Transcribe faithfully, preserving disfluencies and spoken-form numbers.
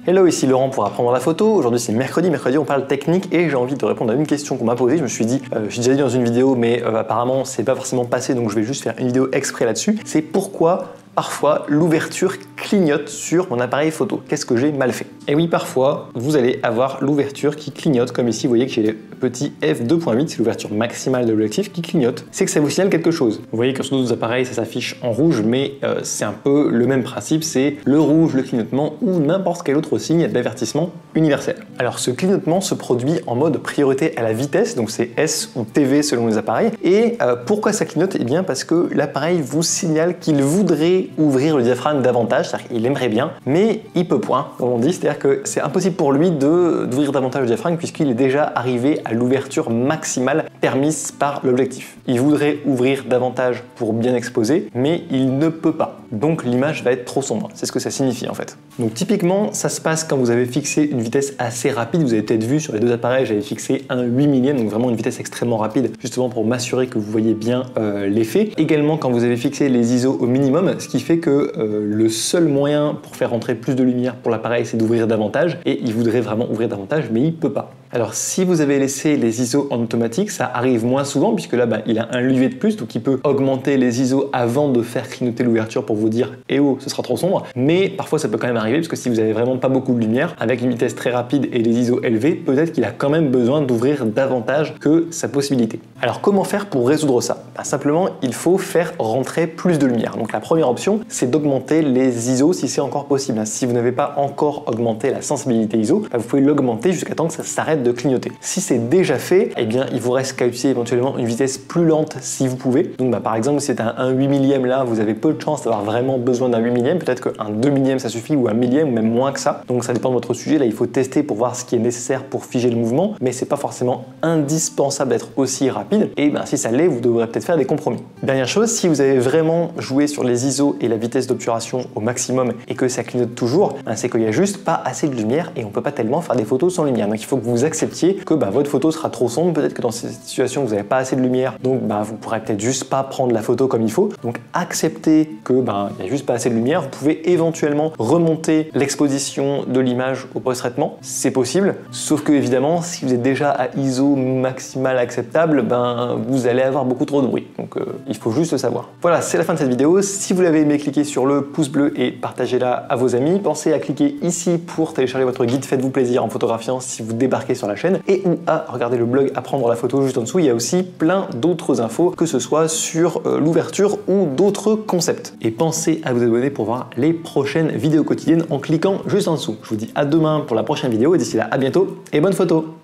Hello, ici Laurent pour apprendre la photo. Aujourd'hui c'est mercredi, mercredi on parle technique et j'ai envie de répondre à une question qu'on m'a posée. Je me suis dit, euh, j'ai déjà dit dans une vidéo mais euh, apparemment c'est pas forcément passé donc je vais juste faire une vidéo exprès là-dessus. C'est pourquoi parfois l'ouverture clignote sur mon appareil photo. Qu'est-ce que j'ai mal fait? Et oui, parfois vous allez avoir l'ouverture qui clignote, comme ici vous voyez que j'ai le petit f deux point huit, c'est l'ouverture maximale de l'objectif qui clignote. C'est que ça vous signale quelque chose. Vous voyez que sur d'autres appareils ça s'affiche en rouge, mais euh, c'est un peu le même principe, c'est le rouge, le clignotement ou n'importe quel autre signe d'avertissement universel. Alors ce clignotement se produit en mode priorité à la vitesse, donc c'est S ou T V selon les appareils. Et euh, pourquoi ça clignote? Eh bien parce que l'appareil vous signale qu'il voudrait ouvrir le diaphragme davantage, c'est-à-dire qu'il aimerait bien, mais il peut point, comme on dit, c'est-à-dire que c'est impossible pour lui d'ouvrir davantage le diaphragme puisqu'il est déjà arrivé à l'ouverture maximale permise par l'objectif. Il voudrait ouvrir davantage pour bien exposer, mais il ne peut pas. Donc l'image va être trop sombre, c'est ce que ça signifie en fait. Donc typiquement, ça se passe quand vous avez fixé une vitesse assez rapide. Vous avez peut-être vu sur les deux appareils, j'avais fixé un huit millième, donc vraiment une vitesse extrêmement rapide, justement pour m'assurer que vous voyez bien euh, l'effet. Également quand vous avez fixé les I S O au minimum, ce qui fait que euh, le seul moyen pour faire rentrer plus de lumière pour l'appareil, c'est d'ouvrir davantage, et il voudrait vraiment ouvrir davantage, mais il peut pas. Alors si vous avez laissé les I S O en automatique, ça arrive moins souvent, puisque là, bah, il a un levier de plus, donc il peut augmenter les I S O avant de faire clignoter l'ouverture pour vous dire « Eh oh, ce sera trop sombre », mais parfois ça peut quand même arriver, parce que si vous avez vraiment pas beaucoup de lumière, avec une vitesse très rapide et les I S O élevés, peut-être qu'il a quand même besoin d'ouvrir davantage que sa possibilité. Alors comment faire pour résoudre ça? Bah, simplement, il faut faire rentrer plus de lumière. Donc la première option, c'est d'augmenter les I S O si c'est encore possible. Si vous n'avez pas encore augmenté la sensibilité I S O, bah, vous pouvez l'augmenter jusqu'à temps que ça s'arrête de clignoter. Si c'est déjà fait, eh bien il vous reste qu'à utiliser éventuellement une vitesse plus lente si vous pouvez. Donc bah, par exemple, si c'est un, un huit millième là, vous avez peu de chance d'avoir vraiment besoin d'un huit millième, peut-être qu'un deux millième ça suffit, ou un millième, ou même moins que ça. Donc ça dépend de votre sujet, là il faut tester pour voir ce qui est nécessaire pour figer le mouvement, mais c'est pas forcément indispensable d'être aussi rapide, et ben si ça l'est, vous devrez peut-être faire des compromis. Dernière chose, si vous avez vraiment joué sur les I S O et la vitesse d'obturation au maximum et que ça clignote toujours, ben, c'est qu'il n'y a juste pas assez de lumière et on peut pas tellement faire des photos sans lumière. Donc il faut que vous acceptiez que bah, votre photo sera trop sombre, peut-être que dans cette situation vous n'avez pas assez de lumière, donc bah, vous pourrez peut-être juste pas prendre la photo comme il faut. Donc acceptez que bah, il n'y a juste pas assez de lumière. Vous pouvez éventuellement remonter l'exposition de l'image au post-traitement, c'est possible, sauf que évidemment si vous êtes déjà à I S O maximal acceptable, ben, vous allez avoir beaucoup trop de bruit, donc euh, il faut juste le savoir. Voilà, c'est la fin de cette vidéo. Si vous l'avez aimé, cliquez sur le pouce bleu et partagez-la à vos amis. Pensez à cliquer ici pour télécharger votre guide Faites-vous plaisir en photographiant si vous débarquez sur la chaîne, et ou à regarder le blog Apprendre la photo juste en dessous. Il y a aussi plein d'autres infos, que ce soit sur euh, l'ouverture ou d'autres concepts. Et pensez à vous abonner pour voir les prochaines vidéos quotidiennes en cliquant juste en dessous. Je vous dis à demain pour la prochaine vidéo et d'ici là, à bientôt et bonne photo!